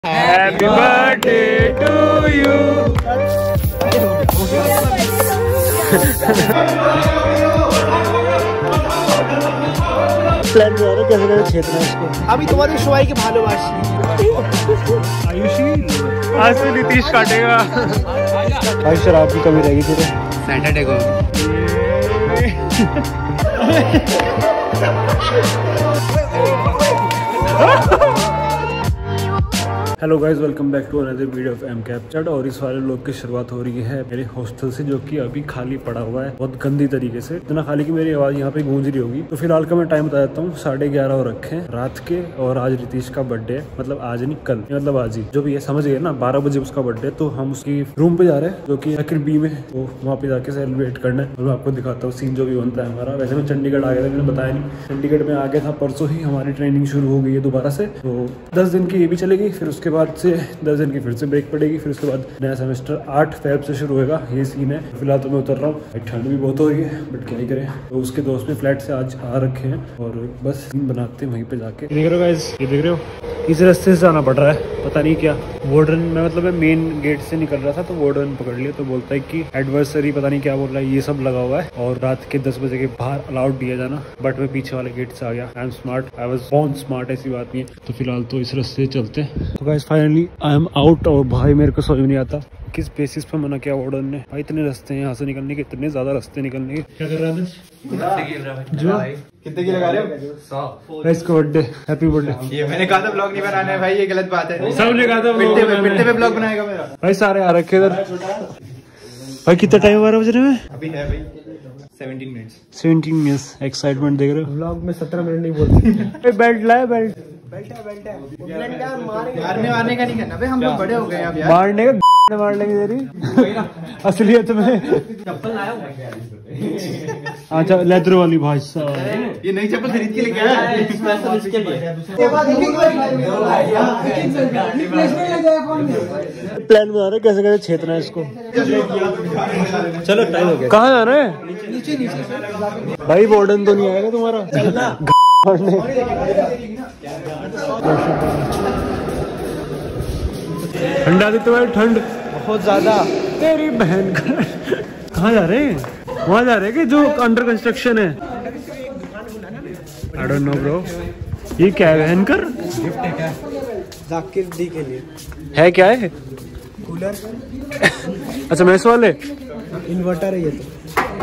Happy birthday to you. Plan कर रहे कैसे कैसे छेदना इसको। अभी तुम्हारी सवाई के भालोबासी आयुषी आज से नीतीश काटेगा। भाई शराब की कमी रहेगी तेरे सैटरडे को। Hello guys, welcome back to another video of M Cap Chat. और इस वाले लोग की शुरुआत हो रही है मेरे हॉस्टल से, जो कि अभी खाली पड़ा हुआ है बहुत गंदी तरीके से। इतना खाली कि मेरी आवाज यहाँ पे गूंज रही होगी। तो फिलहाल का मैं टाइम बता देता हूँ, 11:30 हो रखे हैं रात के। और आज रितीश का बर्थडे है, मतलब आज नहीं कल, मतलब आज ही, जो भी है समझ गए ना। 12 बजे उसका बर्थडे। तो हम उसकी रूम पे जा रहे हैं, जो कि सेक्टर बी में। तो वहाँ पे जाके सेलिब्रेट करना है और मैं आपको दिखाता हूँ सीन जो भी बनता है हमारा। वैसे मैं चंडीगढ़ आ गया था, मैंने बताया नहीं। चंडीगढ़ में आ गया था परसों ही। हमारी ट्रेनिंग शुरू हो गई है दोबारा से। तो 10 दिन की ये भी चलेगी, फिर उसके बाद से 10 दिन की फिर से ब्रेक पड़ेगी। फिर उसके बाद नया सेमेस्टर 8 फ़रवरी से शुरू होगा। ये सीन है। फिलहाल तो मैं उतर रहा हूँ, ठंड भी बहुत हो रही है, बट क्या ही करें। तो उसके दोस्त भी फ्लैट से आज आ रखे हैं और बस सीन बनाते हैं वहीं पे जाके। देख रहे हो गाइस, ये देख रहे हो, इस रास्ते से जाना पड़ रहा है, पता नहीं क्या। वार्डन में, मतलब मैं मेन गेट से निकल रहा था तो वार्डन पकड़ लिया। तो बोलता है कि एडवर्सरी पता नहीं क्या बोल रहा है, ये सब लगा हुआ है और रात के 10 बजे के बाहर अलाउड दिया जाना। बट मैं पीछे वाले गेट से आ गया। I am smart, I was born smart, ऐसी बात नहीं है। तो फिलहाल तो इस रास्ते से चलते हैं। तो guys finally I am out. और भाई मेरे को समझ नहीं आता किस बेसिस पे मना किया वार्डन ने। भाई इतने रास्ते हैं यहाँ से निकलने के, इतने ज्यादा रास्ते निकलने के। क्या कर रहा है जो कितने की लगा रहे हो? 100 इसका बर्थडे, हैप्पी बर्थडे। ये मैंने कहा था ब्लॉग नहीं बनाना है भाई, ये गलत बात है। सबने कहा था पिट्टे पे ब्लॉग बनाएगा मेरा भाई। सारे आ रखे इधर। भाई कितना टाइम 12 बज रहे हैं? अभी है भाई 17 मिनट्स। 17 मिनट्स। एक्साइटमेंट देख रहे हो। ब्लॉग में 17 मिनट नहीं बोलते। बेल्ट लाया, बेल्ट मारने का नहीं करना भाई, हम लोग बड़े हो गए अब यार। मारने का मार लेंगे तेरी असलियत में। चप्पल लाया हूं। अच्छा लेदर वाली भाई साहब, ये नई चप्पल खरीद के लेके आया स्पेशल इसके लिए। प्लान बना रहे कैसे कैसे छेदना है इसको। चलो टाइम हो गया। कहाँ जा रहे हैं? नीचे भाई वार्डन तो नहीं आएगा तुम्हारा? ठंडा देते भाई, ठंड बहुत ज्यादा। तेरी बहन का। कहाँ जा रहे हैं? वहाँ जा रहे हैं कि जो अंडर कंस्ट्रक्शन है। I don't know bro. ये क्या है? हैंकर गिफ्ट है क्या? जाकिर दी के लिए है। क्या है? कूलर। अच्छा मैस वाले इन्वर्टर है ये तो।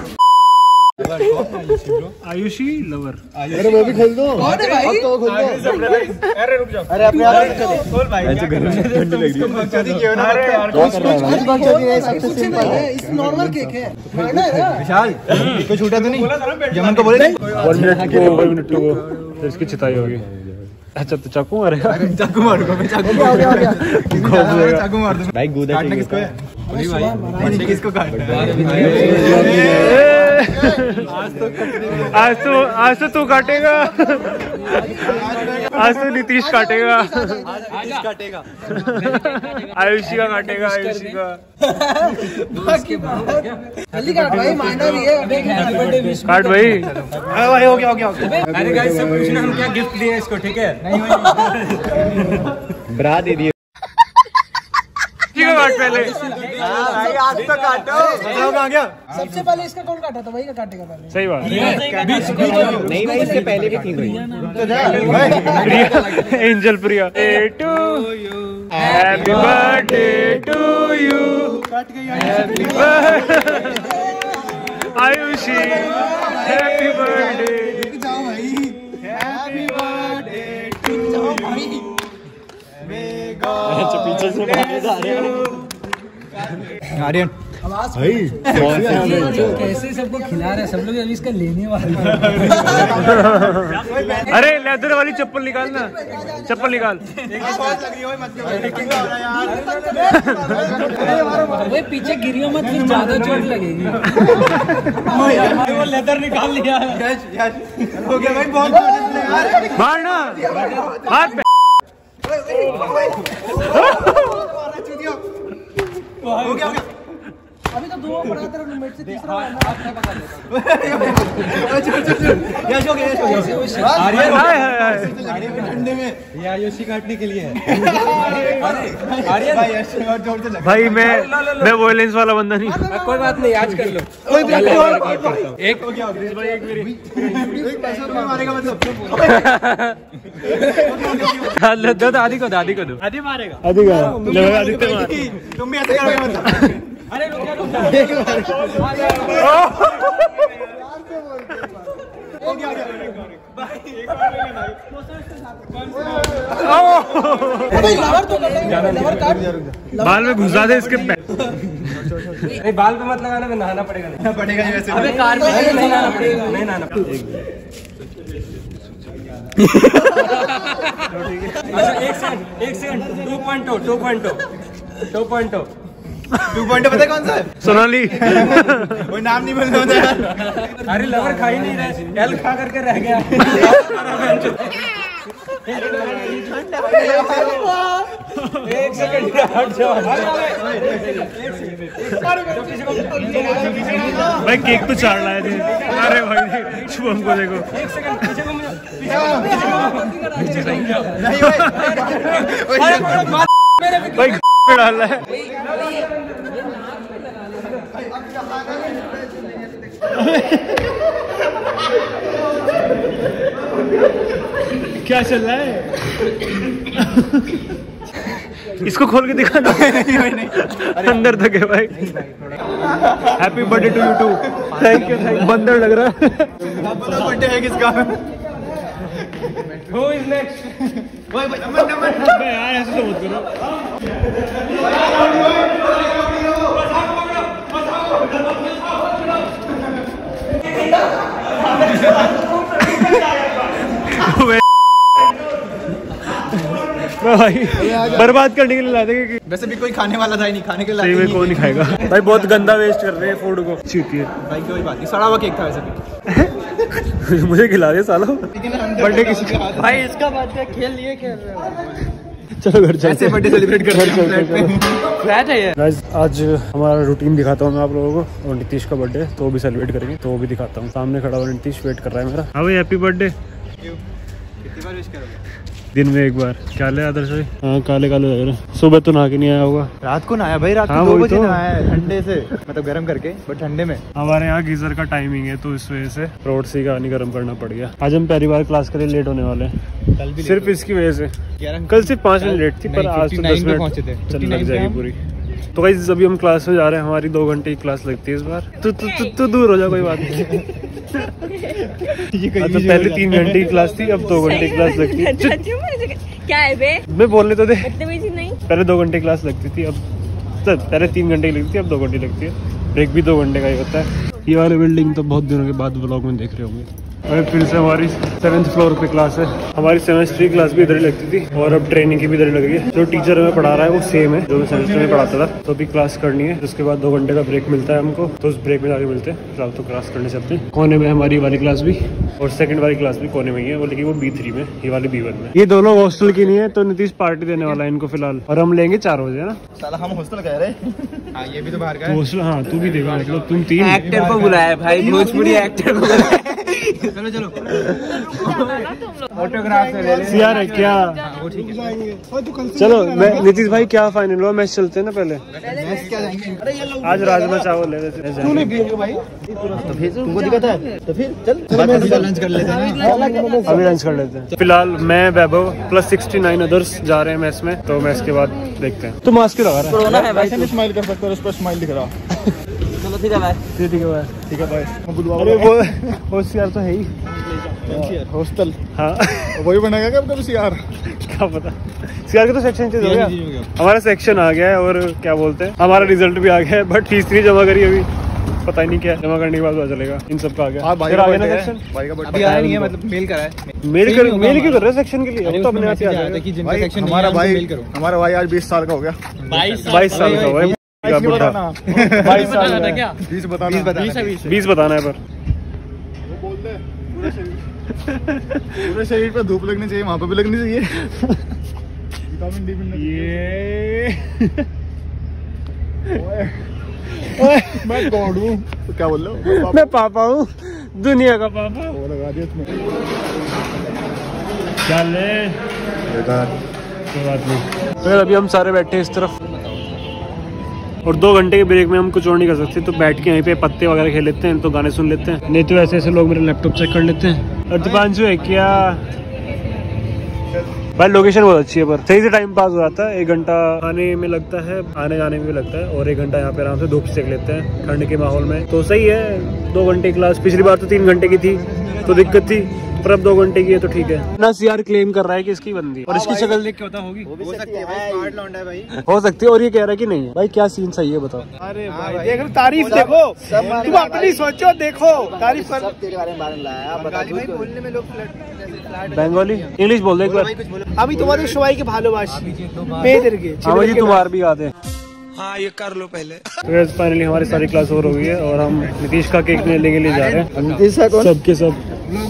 आयुषी लवर। अरे मैं भी खोल दो। अरे भाई तो खोल दो। अरे रुक जाओ। अरे अपने आप खोल भाई। ऐसे घर में ठंड लग रही है। अरे यार कुछ सबसे सिंपल है, इस नॉर्मल केक है। खाना है ना विशाल, कोई छूटा तो नहीं? जमन को बोले नहीं। 1 मिनट को तो इसकी चिताई होगी। अच्छा तो चाकू मारेगा? चाकू मारूंगा मैं, चाकू चाकू मार दूं भाई। गूदा काटना किसको है? भाई किसको काटना है? आज तो तू काटेगा। आज तो नीतीश काटेगा। आयुषी का काटेगा, आयुषी का। जल्दी काट भाई, मायना भी है। काट भाई। भाई हो गया। अरे गाइस सब पूछना हम क्या गिफ्ट दिए इसको, ठीक है? ब्रा दे दिए। काट पहले। आज तो काटो। कहाँ गया? सबसे पहले इसका कौन काटा था? वही का काटेगा पहले। सही बात। नहीं भाई, इससे पहले भी थी भाई। Angel Priya. Happy birthday to you. Happy birthday Ayushi. Happy birthday. जाओ भाई। Happy birthday to you. पीछे से जा रहे हैं आर्यन भाई। कैसे सबको खिला रहे हैं, सब लोग अभी इसका लेने वाले हैं। अरे लेदर वाली चप्पल निकाल ना, चप्पल निकाल। वो पीछे गिरियो मत, फिर ज्यादा चोट लगेगी। वो लेदर निकाल लिया हो गया भाई, बहुत मारना हाथ पे। हो गया। अभी तो 2 पड़ा तेरा रूममेट से, तीसरा ठंडे में ये आयुषी काटने के लिए है। भाई मैं वॉयलेंस वाला बंदा नहीं। कोई बात नहीं, आज कर लो। एक दो दादी को दो। आदि मारेगा। आदि का आदित्य मार। तुम भी ऐसे करोगे मतलब। अरे रुक बाल में घुसा दे इसके पैर। बाल पे मत लगाना, नहाना पड़ेगा। नहीं पड़ेगा वैसे। अबे कार में नहीं नहाना पड़ेगा, नहीं नहाना पड़ेगा। अच्छा एक सेकंड 2.0 पता कौन सा है? सोनाली। कोई नाम नहीं बोलना होता यार। अरे लवर खा ही नहीं रहे, एल खा करके रह गया। एक सेकंड हट जाओ भाई, केक तो चाट लाया थे। अरे भाई शुभम को देखो। एक सेकंड पीछे भाई डाल रहा है। क्या चल रहा है? इसको खोल के दिखाना। अंदर तक है भाई। Happy birthday to you too. Thank you. बंदर लग रहा है। बर्थडे है किसका? Who is next? यार ऐसे तो मत करो। भाई बर्बाद करने के लिए लाते हैं। वैसे भी कोई खाने वाला था ही नहीं, खाने के लिए में कौन नहीं खाएगा भाई। बहुत गंदा वेस्ट कर रहे हैं फूड को। चीटिए भाई, कोई बात नहीं, सड़ा हुआ केक था वैसे भी। मुझे खिला दे सालो। बर्थडे किसी का भाई, इसका बर्थडे खेल लिए खेल रहे हो। चलो घर चलते हैं। बर्थडे सेलिब्रेट कर रहे हैं फ्लैट है ये। गाइस आज हमारा रूटीन दिखाता हूँ मैं आप लोगों को। और नीतीश का बर्थडे तो वो भी सेलिब्रेट करेंगे, तो वो भी दिखाता हूँ। सामने खड़ा हुआ नीतीश वेट कर रहा है मेरा। हाँ भाई हैप्पी बर्थडे। कितनी बार विश करोगे? दिन में एक बार। क्या ले आदर्श भाई? हाँ काले काले लग रहे हैं। सुबह तो नहा के नहीं आया होगा। रात को नहाया भाई, रात को 2 बजे नहाया है, ठंडे से, मतलब गर्म करके, बट ठंडे में। हमारे यहाँ गीजर का टाइमिंग है तो इस वजह से रोड से गानी गर्म करना पड़ गया। आज हम पहली बार क्लास के लिए लेट होने वाले हैं, कल भी सिर्फ इसकी वजह से। कल सिर्फ 5 मिनट लेट थी, पर आज तो 10 मिनट पहुंचे थे। चल लग जाएगी पूरी। तो गाइस अभी हम क्लास में जा रहे हैं। हमारी 2 घंटे की क्लास लगती है इस बार। तू दूर हो जा, कोई बात नहीं। तो पहले 3 घंटे की क्लास थी, अब 2 घंटे की क्लास लगती है। क्या है बे? मैं बोलने तो दे। नहीं। पहले 2 घंटे क्लास लगती थी, अब पहले 3 घंटे की लगती थी, अब 2 घंटे लगती है। ब्रेक भी 2 घंटे का ही होता है। ये वाली बिल्डिंग तो बहुत दिनों के बाद व्लॉग में देख रहे होंगे। और फिर से हमारी 7th फ्लोर पे क्लास है। हमारी सेमेस्ट्री क्लास भी इधर ही लगती थी और अब ट्रेनिंग की भी इधर लगी है। जो टीचर हमें पढ़ा रहा है वो सेम है जो मैं सेमेस्टर में पढ़ाता था। तो अभी क्लास करनी है, उसके बाद 2 घंटे का ब्रेक मिलता है हमको, तो उस ब्रेक में जाके मिलते हैं। फिलहाल तो क्लास करने से अपने कोने में हमारी वाली क्लास भी, और सेकंड वाली क्लास भी कोने में ही है, वो लेकिन वो B3 में, ये वाली B1 में। ये दोनों हॉस्टल की नहीं है, तो नीतीश पार्टी देने वाला है इनको फिलहाल। और हम लेंगे 4 बजे ना। साला हम हॉस्टल कह रहे हैं। हाँ ये भी तो बाहर का है हॉस्टल। हाँ तू भी देगा, मतलब तुम 3 एक्टर को बुलाया भाई, भोजपुरी एक्टर को बुलाया। चलो चलो ऑटोग्राफ ले ले। सीआर है क्या? वो ठीक है। चलो मैं नीतीश भाई क्या फाइनल हुआ? मैच चलते हैं ना पहले। क्या जाएंगे? आज राजमा चावल ले लेते हैं। भाई तुमको दिक्कत है तो फिर चल लंच कर लेते हैं ना। अभी लंच कर लेते हैं। फिलहाल मैं वैभव प्लस 69 अदर्स जा रहे हैं मैच में, तो मैच के बाद देखते हैं। तू मास्क लगा रहा कोरोना है भाई, है? स्माइल कर सकते हो, उस पर स्माइल दिख रहा। चलो ठीक है भाई, ठीक है भाई, ठीक है भाई। अरे वो सीआर तो है ही हॉस्टल। हाँ वही बनेगा क्या कब सीआर? क्या पता। सीआर का तो सेक्शन चेंज हो गया। हमारा सेक्शन आ गया है और क्या बोलते हैं, हमारा रिजल्ट भी आ गया है, बट फीस नहीं जमा करी अभी। पता ही नहीं क्या जमा करने के बाद पता चलेगा। इन सब का आ गया। फिर आ गया ना सेक्शन। अभी आया नहीं है, मतलब मेल करा है। मेल क्यों कर रहे हो सेक्शन के लिए? अब तो अपने आप ही आ जाएगा कि जिनका सेक्शन हमारा भाई आज 20 साल का हो गया। 22 साल का हुआ है। 22 साल का क्या? 20 बताना 20 बताना है। पर पूरे शरीर पे धूप लगनी चाहिए, वहाँ पे भी लगनी चाहिए। विटामिन डी मिलना चाहिए। मैं गॉड हूँ तो क्या बोल रहे हो? मैं पापा हूँ, दुनिया का पापा। वो लगा दिया तुम्हें। चल कोई बात नहीं। तो अभी हम सारे बैठे हैं इस तरफ और 2 घंटे के ब्रेक में हम कुछ और नहीं कर सकते, तो बैठ के यहीं पे पत्ते वगैरह खेल लेते हैं, तो गाने सुन लेते हैं, नहीं तो ऐसे ऐसे लोग मेरा लैपटॉप चेक कर लेते हैं। और दीपांशु है क्या भाई? लोकेशन बहुत अच्छी है, पर सही से टाइम पास हो जाता है। 1 घंटा आने में लगता है, आने जाने में भी लगता है, और 1 घंटा यहाँ पे आराम से धूप सेक लेते हैं ठंड के माहौल में, तो सही है। 2 घंटे क्लास, पिछली बार तो 3 घंटे की थी तो दिक्कत थी, पर अब 2 घंटे की है तो ठीक है ना। सीआर क्लेम कर रहा है कि इसकी बंदी, और इसकी शक्ल देख के पता होगी, हो सकती है भाई, स्मार्ट लौंडा है भाई, हो सकती है। और ये कह रहा है कि नहीं है भाई, क्या सीन सही है बताओ? अरे भाई देखो, तारीफ देखो, तुम अपनी सोचो, देखो तारीफ कर, तेरे बारे में लाया भाई, बोलने में लोग बंगाली इंग्लिश बोल दे एक बार। আমি তোমাদের সবাইকে ভালোবাসি, মেয়েদেরকে, हाँ जी तुम्हार भी आते हैं। हाँ ये कर लो पहले। तो फाइनली हमारी सारी क्लास ओवर हो गई है और हम नीतीश का केक लेने के लिए जा रहे हैं। नीतीश का कौन? सबके सब।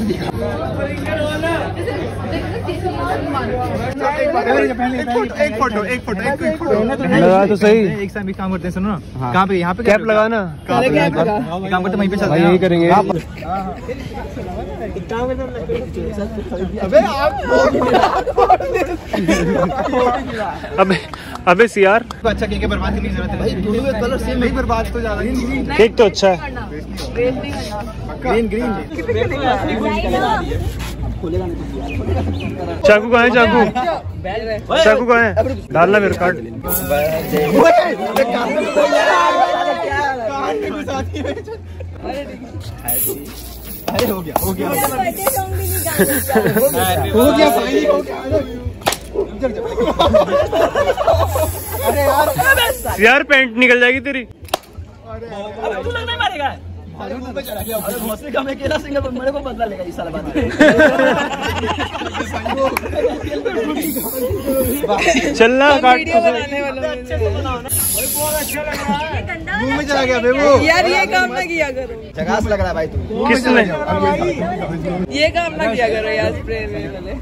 एक फोटो लगा तो सही। एक साथ भी काम करते हैं, सुनो ना। कहाँ पे? यहाँ पे कैप लगाना, काम करते वहीं पे चलते भाई हैं। यही करेंगे। अबे सीआर अच्छा केक है, बर्बाद करने की जरूरत है भाई, दोनों का कलर सेम है, बर्बाद तो ज्यादा नहीं। केक तो अच्छा है। Green green. चाकू कहाँ है? चाकू कहाँ है? डालना मेरे कार्ड। अरे हो गया हो गया भाई, हो गया। अरे यार पैंट निकल जाएगी तेरी। तू लग नहीं मारेगा। अकेला सिंगर मेरे को बदला लेगा इस साल बाद। चलना काट मुंह में चला गया बेबू। यार ये काम ना किया करो, झकास लग रहा है भाई तू। किसने? ये काम ना किया करो यार, स्प्रे में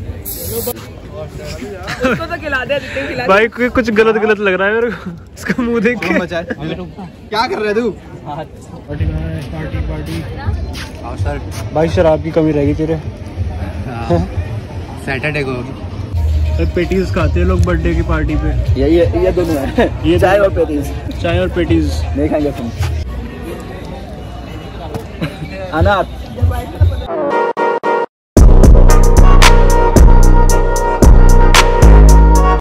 उसको तो खिला दे, खिला भाई कुछ गलत लग रहा है मेरे को इसका मुंह देख के। क्या कर रहे तू? पार्टी भाई, शराब की कमी रहेगी तेरे। सैटरडे को पेटीज खाते हैं लोग बर्थडे की पार्टी पे। ये दोनों है, ये चाय और पेटीज। चाय और पेटीज नहीं खाएंगे तुम। अनाथ